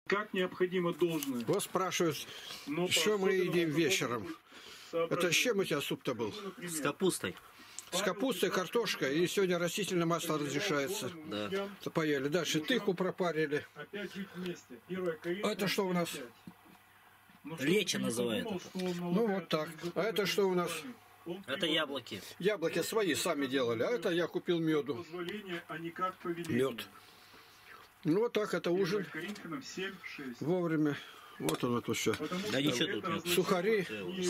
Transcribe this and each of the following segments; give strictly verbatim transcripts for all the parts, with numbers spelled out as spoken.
Как необходимо должное. Вот спрашивают, но что мы едим вечером. Это с чем у тебя суп-то был? С капустой. С капустой, картошка, и сегодня растительное масло разрешается. Да. Поели. Дальше тыкву пропарили. А это что у нас? Лечо называют. Ну вот так. А это что у нас? Это яблоки. Яблоки свои сами делали, а это я купил меду. Мед. Ну вот так, это ужин. Вовремя. Вот он это все. Да ничего тут нет. Сухари.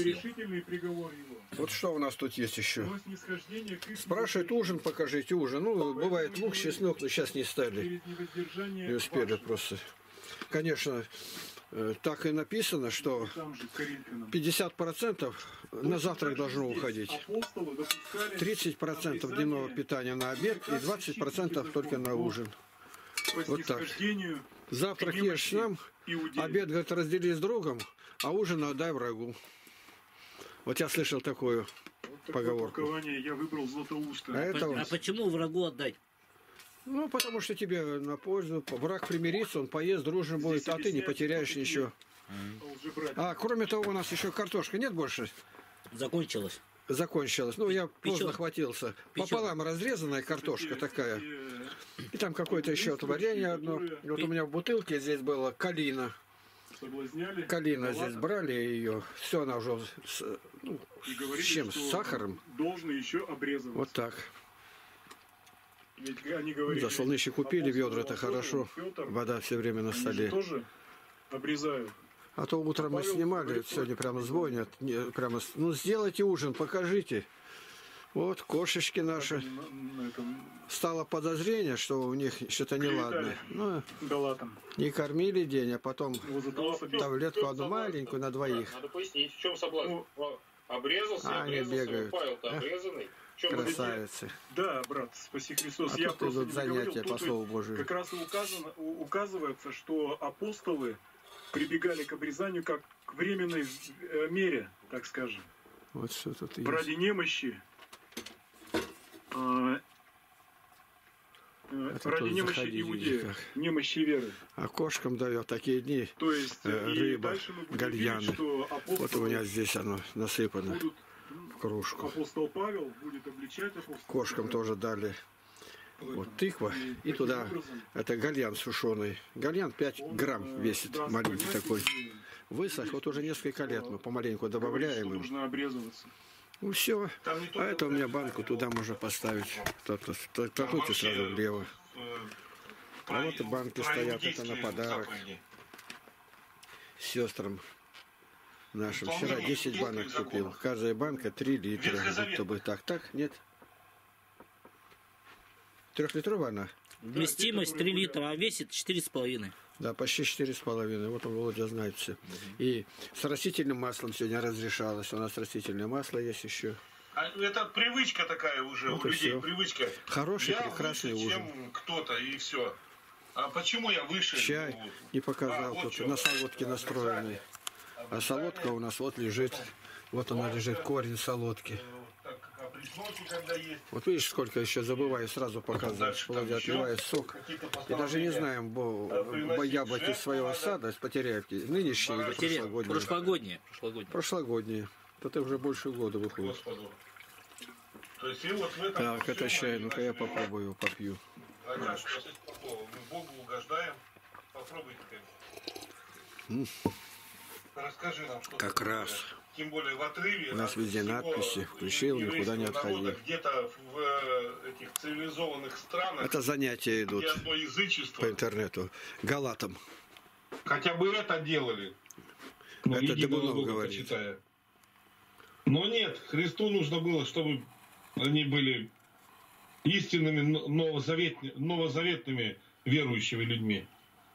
Вот что у нас тут есть еще. Спрашивает, ужин покажите, ужин. Ну, бывает лук, чеснок, но сейчас не стали. Не успели просто. Конечно, так и написано, что пятьдесят процентов на завтрак должно уходить. тридцать процентов дневного питания на обед и двадцать процентов только на ужин. Вот так. Завтрак ешь нам, обед, говорит, раздели с другом, а ужин отдай врагу. Вот я слышал такую вот поговорку. Я выбрал Златоуста. А, это а почему врагу отдать? Ну, потому что тебе на пользу. Враг примирится, он поест, дружен будет, а ты не потеряешь ничего. А, кроме того, у нас еще картошка нет больше? Закончилась. Закончилась. Ну, я Печён. поздно хватился. Печён. Пополам разрезанная картошка такая. И там какое-то еще варенье одно. И вот у меня в бутылке здесь было калина. Калина здесь брали ее. Все, она уже с, ну, с чем? С сахаром. Должен еще обрезываться. Вот так. Ведь они говорили, за солнышки купили ведра, это хорошо. Вода все время на столе. Тоже обрезают. А то утром мы снимали, сегодня прямо звонят, не, прямо, ну сделайте ужин, покажите. Вот кошечки наши. Стало подозрение, что у них что-то неладное. Ну, не кормили день, а потом таблетку одну маленькую на двоих. Надо пояснить, в чем соблазн. Обрезался, а, они бегают. Павел-то обрезанный. Красавицы. Да, брат, спаси Христос. А я тут идут занятия по Слову Божию. Как раз указано, указывается, что апостолы прибегали к обрезанию как к временной мере, так скажем. Вот что тут есть. Ради немощи. Э, Это ради немощи иудея, немощи веры. А кошкам дает такие дни. То есть, э, рыба, гальяны. Вот у меня здесь оно насыпано будут, в кружку. Апостол Павел будет обличать апостола. Кошкам тоже дали. Вот тыква, и туда, это гальян сушеный. Гальян пять грамм весит, маленький такой. Высох, вот уже несколько лет мы помаленьку добавляем им. Нужно обрезываться. Ну все, а это у меня банку туда можно поставить. Толкнуть сразу влево. А вот и банки стоят, это на подарок. Сестрам нашим. Вчера десять банок купил. Каждая банка три литра. Будто бы так, так, нет? Трехлитровая она? Вместимость три литра, а весит четыре с половиной. Да, почти четыре с половиной. Вот он, Володя, знает все. Угу. И с растительным маслом сегодня разрешалось. У нас растительное масло есть еще. А это привычка такая уже вот у людей, все. Привычка. Хороший, я прекрасный выше, ужин. чем кто-то, и все. А почему я выше? Чай ну, не показал, а, вот тут на солодке настроенный. А солодка у нас вот лежит. Вот она лежит, корень солодки. Вот видишь, сколько еще забываю сразу показывать. Володя отливает сок. И даже не знаем, бо, бо яблоки своего сада, с Потеряевки, нынешние или прошлогодние? Прошлогодние. Прошлогодние. Прошлогодние. Это уже больше года выходит. Так, это чай, ну-ка я попробую его, попью. Богу угождаем. Попробуйте. Расскажи нам, что как раз. Тем более в отрыве. У нас везде надписи. Включил, никуда не отходил. Где-то в этих цивилизованных странах. Это занятия идут по интернету. Галатам. Хотя бы это делали. Ну, это Дебунов говорит. Почитая. Но нет, Христу нужно было, чтобы они были истинными новозаветными, новозаветными верующими людьми.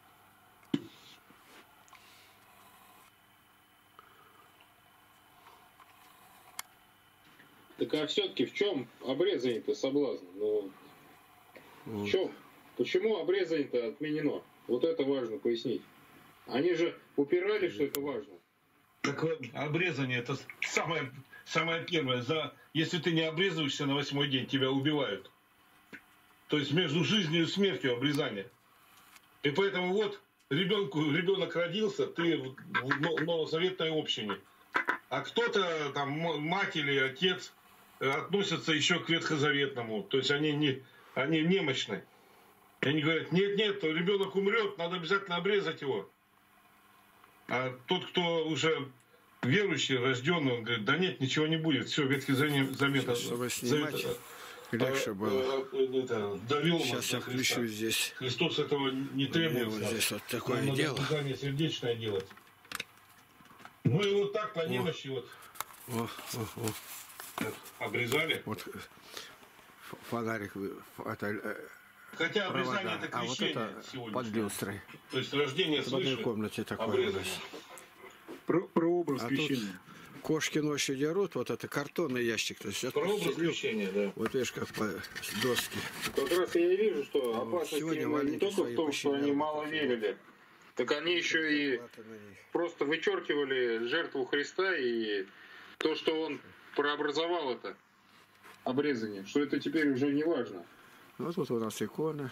Так а все-таки в чем обрезание-то соблазн? Ну, в чем? Почему обрезание-то отменено? Вот это важно пояснить. Они же упирали, что это важно. Так обрезание это самое, самое первое. За, если ты не обрезываешься на восьмой день, тебя убивают. То есть между жизнью и смертью обрезание. И поэтому вот ребенку, ребенок родился, ты в в новозаветной общине. А кто-то, там, мать или отец, относятся еще к ветхозаветному. То есть они, не, они немощны. И они говорят, нет, нет, ребенок умрет, надо обязательно обрезать его. А тот, кто уже верующий, рожденный, он говорит, да нет, ничего не будет. Все, Ветхий Завет, Чтобы снимать, завет, легче было. Это, довел Сейчас я включу здесь. Христос этого не требует. Вот здесь вот такое Надо дело. служение сердечное делать. Ну и вот так по немощи вот О, о, о. обрезали. Вот фонарик, это э, Хотя обрезание провода, это а вот крещение это под сегодняшнее. люстрой. То есть рождение В одной свыше, комнате такое у обрезание. нас. Про, про образ А крещения. Кошки ночью дерут, вот это картонный ящик. То есть, Про образ крещения, да. вот видишь, как по доски. Как раз я и вижу, что опасность сегодня именно не валенки только свои в том, что они посчитали. мало верили, так они еще и просто вычеркивали жертву Христа и то, что он прообразовал это обрезание, что это теперь уже не важно. Вот тут у нас иконы.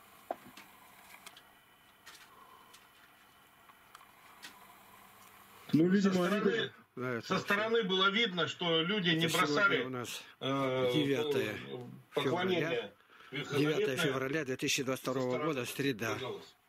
Ну, Со видимо, они... стороны, Да, это со стороны было видно, что люди не сегодня бросали у нас э, девятое поклонение. девятое февраля две тысячи двадцать второго года, среда. Пожалуйста.